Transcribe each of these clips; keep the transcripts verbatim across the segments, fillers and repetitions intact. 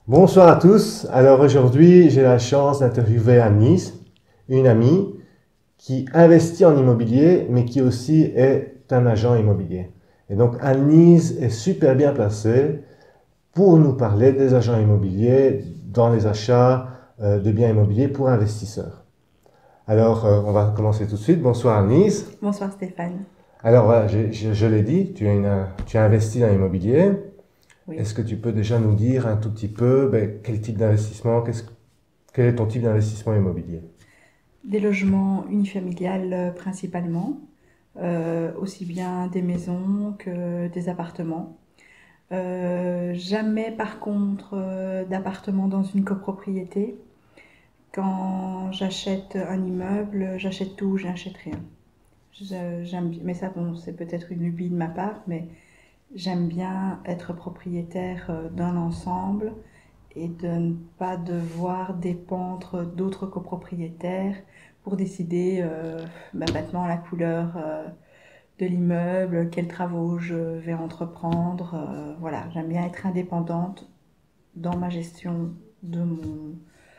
Bonsoir à tous. Alors aujourd'hui, j'ai la chance d'interviewer Annelise, une amie qui investit en immobilier, mais qui aussi est un agent immobilier. Et donc Annelise est super bien placée pour nous parler des agents immobiliers dans les achats euh, de biens immobiliers pour investisseurs. Alors, euh, on va commencer tout de suite. Bonsoir Annelise. Bonsoir Stéphane. Alors voilà, je, je- je l'ai dit, tu as, une- tu as investi dans l'immobilier. Oui. Est-ce que tu peux déjà nous dire un tout petit peu ben, quel type d'investissement, qu'est-ce quel est ton type d'investissement immobilier? Des logements unifamiliales euh, principalement, euh, aussi bien des maisons que des appartements. Euh, jamais par contre euh, d'appartements dans une copropriété. Quand j'achète un immeuble, j'achète tout, je n'achète rien. Je- J'aime, mais ça, bon, c'est peut-être une lubie de ma part, mais j'aime bien être propriétaire euh, d'un ensemble et de ne pas devoir dépendre d'autres copropriétaires pour décider euh, bah, maintenant la couleur euh, de l'immeuble, quels travaux je vais entreprendre. Euh, voilà, j'aime bien être indépendante dans ma gestion de mon,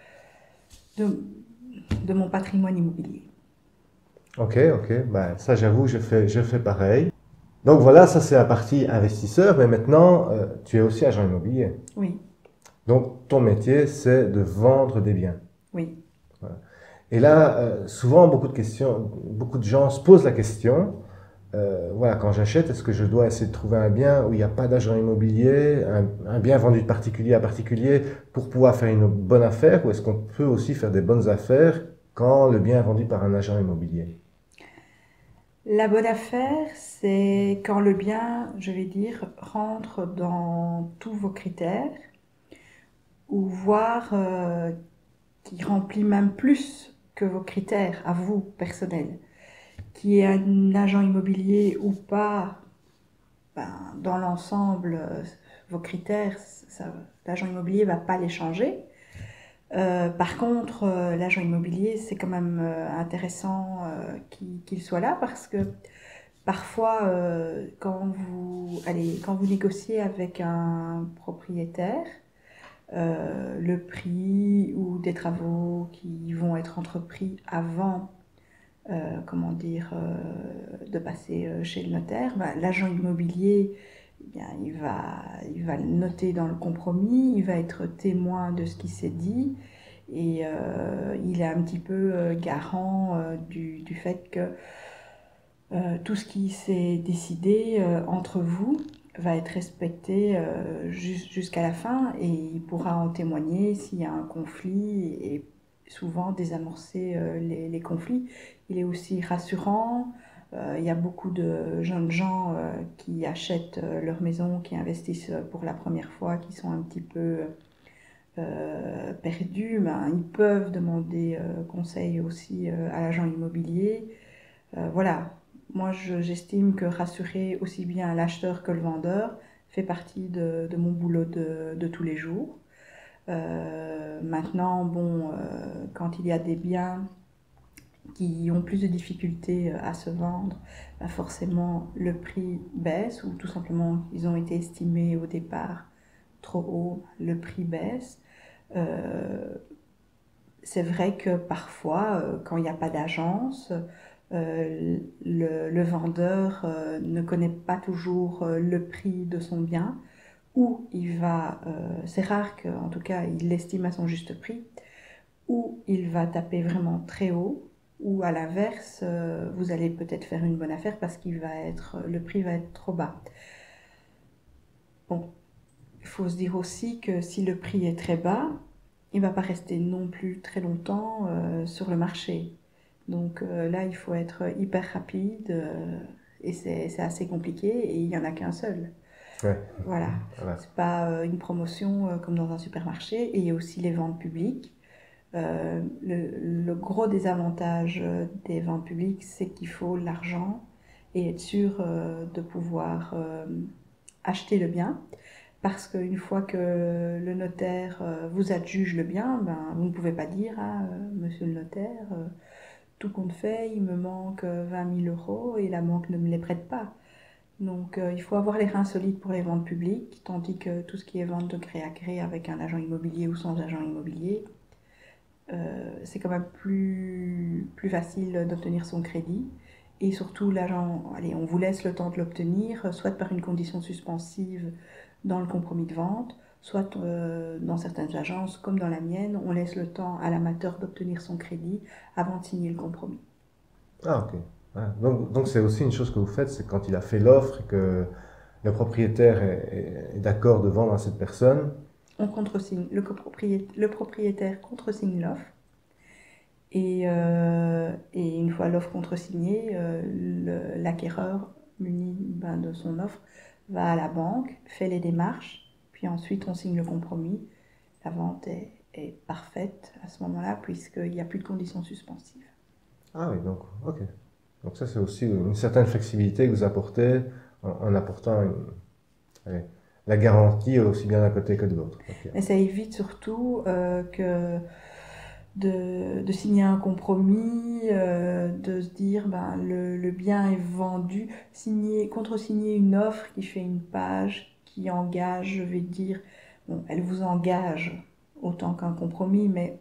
de, de mon patrimoine immobilier. Ok, ok, ben, ça j'avoue, je fais, je fais pareil. Donc voilà, ça c'est la partie investisseur, mais maintenant euh, tu es aussi agent immobilier. Oui, Donc ton métier c'est de vendre des biens. oui. Voilà. Et là, euh, souvent beaucoup de questions, beaucoup de gens se posent la question, euh, voilà, quand j'achète, est-ce que je dois essayer de trouver un bien où il n'y a pas d'agent immobilier, un, un bien vendu de particulier à particulier pour pouvoir faire une bonne affaire, ou est-ce qu'on peut aussi faire des bonnes affaires quand le bien est vendu par un agent immobilier? La bonne affaire, c'est quand le bien, je vais dire, rentre dans tous vos critères ou voire euh, qui remplit même plus que vos critères à vous personnels, qui est un agent immobilier ou pas, ben, dans l'ensemble, euh, vos critères, l'agent immobilier ne va pas les changer. Euh, par contre, euh, l'agent immobilier, c'est quand même euh, intéressant euh, qu'il qu'il soit là parce que parfois, euh, quand, vous, allez, quand vous négociez avec un propriétaire, euh, le prix ou des travaux qui vont être entrepris avant, euh, comment dire, euh, de passer euh, chez le notaire, bah, l'agent immobilier, eh bien, il va, il va le noter dans le compromis, il va être témoin de ce qui s'est dit et euh, il est un petit peu euh, garant euh, du, du fait que euh, tout ce qui s'est décidé euh, entre vous va être respecté euh, jusqu'à la fin et il pourra en témoigner s'il y a un conflit et souvent désamorcer euh, les, les, conflits. Il est aussi rassurant. Euh, il y a beaucoup de jeunes gens euh, qui achètent euh, leur maison, qui investissent pour la première fois, qui sont un petit peu euh, perdus. Ben, ils peuvent demander euh, conseil aussi euh, à l'agent immobilier. Euh, voilà, moi j'estime que rassurer aussi bien l'acheteur que le vendeur fait partie de, de mon boulot de, de, tous les jours. Euh, maintenant, bon, euh, quand il y a des biens qui ont plus de difficultés à se vendre, bah forcément le prix baisse ou tout simplement ils ont été estimés au départ trop haut, le prix baisse. Euh, c'est vrai que parfois, euh, quand il n'y a pas d'agence, euh, le, le, vendeur euh, ne connaît pas toujours euh, le prix de son bien, ou il va, euh, c'est rare qu'en tout cas il l'estime à son juste prix, ou il va taper vraiment très haut, ou à l'inverse, euh, vous allez peut-être faire une bonne affaire parce qu'il va être, le prix va être trop bas. Bon, il faut se dire aussi que si le prix est très bas, il ne va pas rester non plus très longtemps euh, sur le marché. Donc euh, là, il faut être hyper rapide euh, et c'est assez compliqué et il n'y en a qu'un seul. Ouais, Voilà, voilà. c'est pas euh, une promotion euh, comme dans un supermarché et il y a aussi les ventes publiques. Euh, le, le, gros désavantage des ventes publiques, c'est qu'il faut l'argent et être sûr euh, de pouvoir euh, acheter le bien. Parce qu'une fois que le notaire euh, vous adjuge le bien, ben, vous ne pouvez pas dire ah, euh, monsieur le notaire, euh, tout compte fait, il me manque vingt mille euros et la banque ne me les prête pas. Donc, euh, il faut avoir les reins solides pour les ventes publiques, tandis que tout ce qui est vente de gré à gré avec un agent immobilier ou sans agent immobilier, euh, c'est quand même plus, plus facile d'obtenir son crédit. Et surtout, l'agent, allez, on vous laisse le temps de l'obtenir, soit par une condition suspensive dans le compromis de vente, soit euh, dans certaines agences, comme dans la mienne, on laisse le temps à l'amateur d'obtenir son crédit avant de signer le compromis. Ah, ok. Ouais. Donc, donc c'est aussi une chose que vous faites, c'est quand il a fait l'offre et que le propriétaire est, est- est d'accord de vendre à cette personne. On contresigne, le, copropriétaire, le propriétaire contresigne l'offre. Et, euh, et une fois l'offre contresignée, euh, le- l'acquéreur, muni ben, de son offre, va à la banque, fait les démarches, puis ensuite on signe le compromis. La vente est, est parfaite à ce moment-là, puisqu'il n'y a plus de conditions suspensives. Ah oui, donc, ok. Donc ça, c'est aussi une certaine flexibilité que vous apportez en, en apportant une- allez, la garantie aussi bien d'un côté que de l'autre. Ok. Et ça évite surtout euh, que de, de signer un compromis, euh, de se dire ben, le, le bien est vendu, signer, contre-signer une offre qui fait une page, qui engage, je vais dire, bon, elle vous engage autant qu'un compromis, mais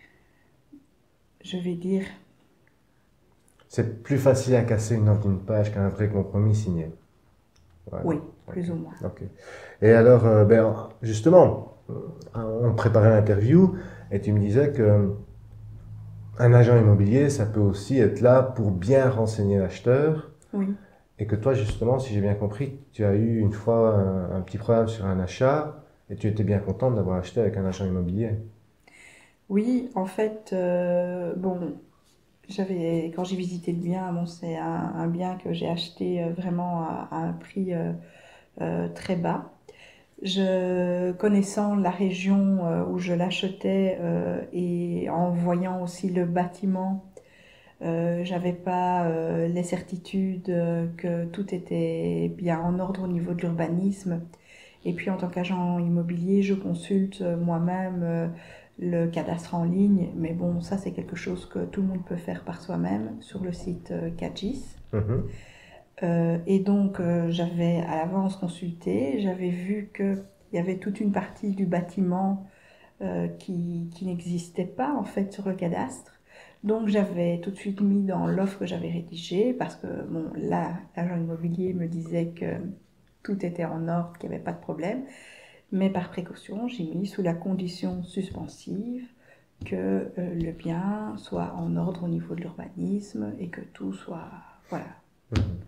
je vais dire, C'est plus facile à casser une offre d'une page qu'un vrai compromis signé. Ouais, oui, ok. plus ou moins. Ok. Et alors, euh, ben, justement, euh, on préparait l'interview et tu me disais que un agent immobilier, ça peut aussi être là pour bien renseigner l'acheteur. Oui. Et que toi, justement, si j'ai bien compris, tu as eu une fois un, un petit problème sur un achat et tu étais bien contente d'avoir acheté avec un agent immobilier. Oui, en fait, euh, bon, j'avais, quand j'ai visité le bien, bon, c'est un, un bien que j'ai acheté euh, vraiment à, à un prix euh, euh, très bas. Je, connaissant la région euh, où je l'achetais euh, et en voyant aussi le bâtiment, euh, j'avais pas euh, les certitudes euh, que tout était bien en ordre au niveau de l'urbanisme. Et puis en tant qu'agent immobilier, je consulte euh, moi-même euh, le cadastre en ligne. Mais bon, ça c'est quelque chose que tout le monde peut faire par soi-même sur le site euh, Cagis. Mhm. Euh, et donc, euh, j'avais à l'avance consulté, j'avais vu qu'il y avait toute une partie du bâtiment euh, qui, qui n'existait pas en fait sur le cadastre. Donc, j'avais tout de suite mis dans l'offre que j'avais rédigée parce que bon, là, l'agent immobilier me disait que tout était en ordre, qu'il n'y avait pas de problème. Mais par précaution, j'ai mis sous la condition suspensive que euh, le bien soit en ordre au niveau de l'urbanisme et que tout soit. Voilà. Mhm.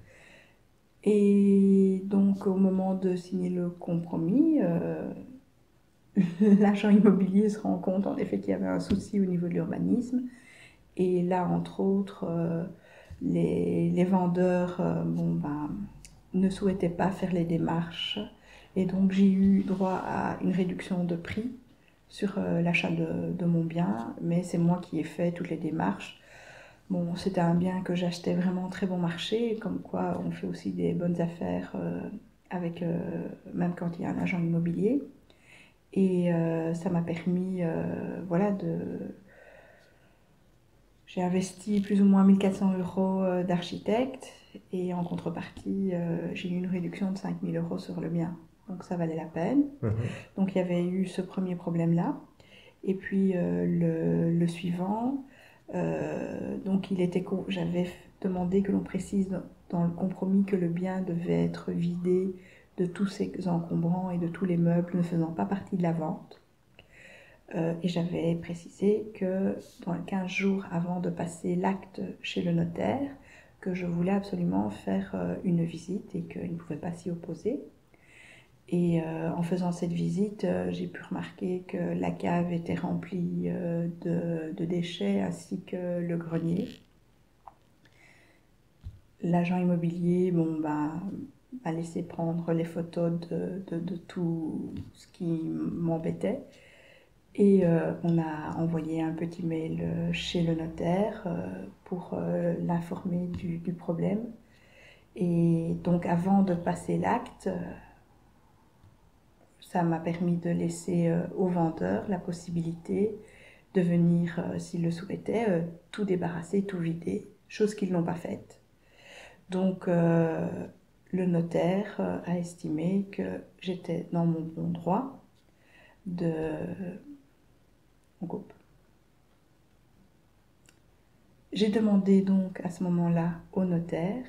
Et donc, au moment de signer le compromis, euh, l'agent immobilier se rend compte en effet qu'il y avait un souci au niveau de l'urbanisme. Et là, entre autres, euh, les, les vendeurs euh, bon, ben, ne souhaitaient pas faire les démarches. Et donc, j'ai eu droit à une réduction de prix sur euh, l'achat de, de mon bien. Mais c'est moi qui ai fait toutes les démarches. Bon, c'était un bien que j'achetais vraiment très bon marché, comme quoi on fait aussi des bonnes affaires euh, avec, euh, même quand il y a un agent immobilier. Et euh, ça m'a permis, euh, voilà, de... J'ai investi plus ou moins mille quatre cents euros euh, d'architecte et en contrepartie, euh, j'ai eu une réduction de cinq mille euros sur le bien. Donc ça valait la peine. Mhm. Donc il y avait eu ce premier problème-là. Et puis euh, le, le suivant, euh, donc il était, j'avais demandé que l'on précise dans, dans le compromis que le bien devait être vidé de tous ses encombrants et de tous les meubles ne faisant pas partie de la vente. Euh, et j'avais précisé que dans les quinze jours avant de passer l'acte chez le notaire, que je voulais absolument faire euh, une visite et qu'il ne pouvait pas s'y opposer. Et euh, en faisant cette visite, euh, j'ai pu remarquer que la cave était remplie euh, de, de déchets ainsi que le grenier. L'agent immobilier bon, bah, m'a laissé prendre les photos de, de, de tout ce qui m'embêtait. Et euh, on a envoyé un petit mail euh, chez le notaire euh, pour euh, l'informer du, du problème. Et donc avant de passer l'acte, ça m'a permis de laisser euh, au vendeur la possibilité de venir, euh, s'il le souhaitait, euh, tout débarrasser, tout vider, chose qu'ils n'ont pas faite. Donc euh, le notaire euh, a estimé que j'étais dans mon bon droit de... On coupe. J'ai demandé donc à ce moment-là au notaire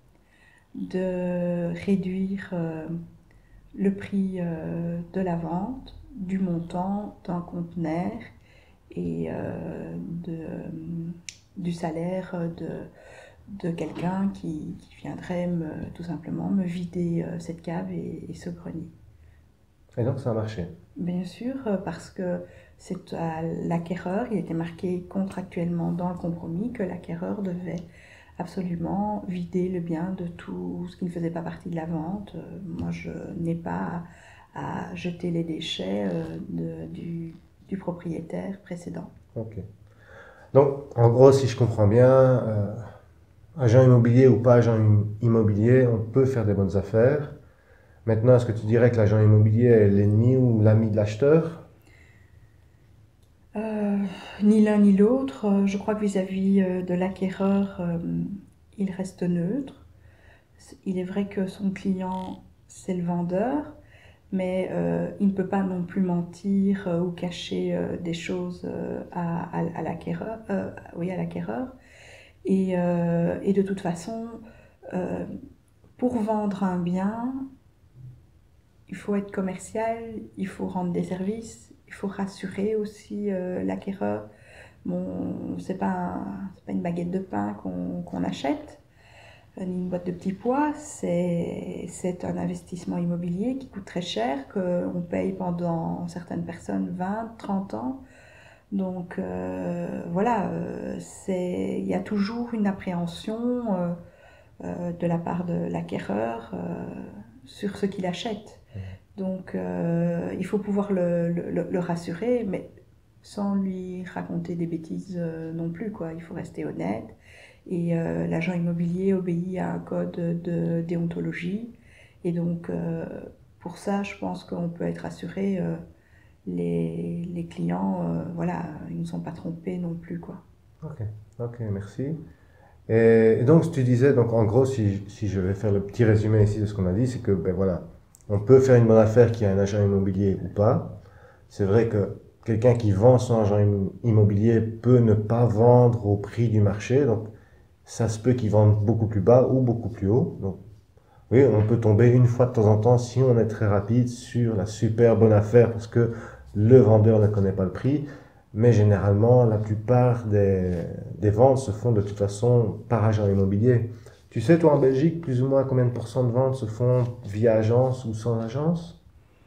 de réduire euh, le prix euh, de la vente, du montant d'un conteneur et euh, de, euh, du salaire de, de quelqu'un qui, qui viendrait me, tout simplement me vider euh, cette cave et, et ce grenier. Et donc ça a marché? Bien sûr, euh, parce que c'est à l'acquéreur, il était marqué contractuellement dans le compromis que l'acquéreur devait absolument vider le bien de tout ce qui ne faisait pas partie de la vente. Euh, Moi, je n'ai pas à, à jeter les déchets euh, de- du, du propriétaire précédent. Ok. Donc, en gros, si je comprends bien, euh, agent immobilier ou pas agent im- immobilier, on peut faire des bonnes affaires. Maintenant, est-ce que tu dirais que l'agent immobilier est l'ennemi ou l'ami de l'acheteur? Euh, Ni l'un ni l'autre. Euh, Je crois que vis-à-vis euh, de l'acquéreur, euh, il reste neutre. Il est vrai que son client, c'est le vendeur, mais euh, il ne peut pas non plus mentir euh, ou cacher euh, des choses euh, à, à, à l'acquéreur. euh, oui, à l'acquéreur. Et, euh, et de toute façon, euh, pour vendre un bien, il faut être commercial, il faut rendre des services, il faut rassurer aussi euh, l'acquéreur. Bon, c'est pas, un- c'est pas une baguette de pain qu'on qu'on achète, euh, ni une boîte de petits pois, c'est c'est un investissement immobilier qui coûte très cher, qu'on paye pendant certaines personnes vingt, trente ans. Donc euh, voilà, euh, c'est, il y a toujours une appréhension euh, euh, de la part de l'acquéreur euh, sur ce qu'il achète. Donc euh, il faut pouvoir le, le- le rassurer, mais sans lui raconter des bêtises euh, non plus, quoi. Il faut rester honnête. Et euh, l'agent immobilier obéit à un code de déontologie. Et donc euh, pour ça, je pense qu'on peut être rassuré. Euh, les, les clients, euh, voilà, ils ne sont pas trompés non plus, quoi. Ok, ok, merci. Et, et donc, tu disais, donc en gros, si, si je vais faire le petit résumé ici de ce qu'on a dit, c'est que, ben voilà, on peut faire une bonne affaire qui a un agent immobilier ou pas. C'est vrai que quelqu'un qui vend son agent im- immobilier peut ne pas vendre au prix du marché, donc ça se peut qu'il vende beaucoup plus bas ou beaucoup plus haut. Donc, oui, on peut tomber une fois de temps en temps si on est très rapide sur la super bonne affaire parce que le vendeur ne connaît pas le prix. Mais généralement, la plupart des, des ventes se font de toute façon par agent immobilier. Tu sais, toi, en Belgique, plus ou moins combien de pourcents de ventes se font via agence ou sans agence?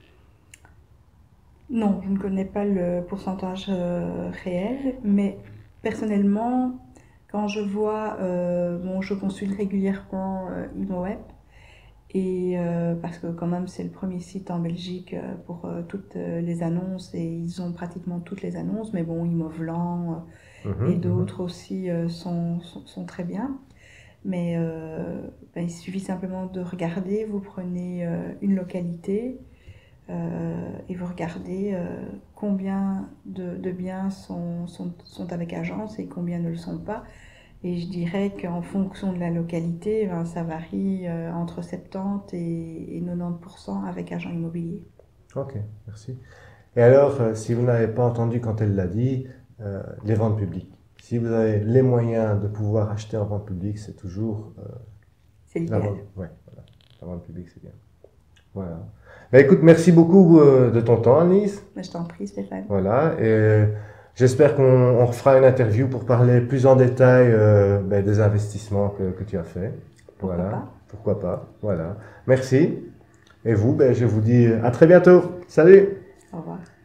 Non, je ne connais pas le pourcentage euh, réel, mais personnellement, quand je vois, euh, bon, je consulte régulièrement euh, ImoWeb, et euh, parce que quand même c'est le premier site en Belgique euh, pour euh, toutes euh, les annonces, et ils ont pratiquement toutes les annonces, mais bon, Imovlan euh, Mhm, et mhm. d'autres aussi euh, sont, sont, sont très bien. Mais euh, ben, il suffit simplement de regarder, vous prenez euh, une localité euh, et vous regardez euh, combien de, de biens sont, sont, sont avec agence et combien ne le sont pas. Et je dirais qu'en fonction de la localité, ben, ça varie euh, entre soixante-dix et, et quatre-vingt-dix pour cent avec agent immobilier. Ok, merci. Et alors, euh, si vous n'avez pas entendu quand elle l'a dit, euh, les ventes publiques. Si vous avez les moyens de pouvoir acheter en vente publique, c'est toujours euh, C'est la l'idéal. vente. Ouais, voilà. La vente publique, c'est bien. Voilà. Ben, écoute, merci beaucoup euh, de ton temps, Alice. Mais je t'en prie, Stéphane. Voilà. Et j'espère qu'on on refera une interview pour parler plus en détail euh, ben, des investissements que, que tu as fait. Pourquoi Voilà. pas? Pourquoi pas. Voilà. Merci. Et vous, ben, je vous dis à très bientôt. Salut! Au revoir.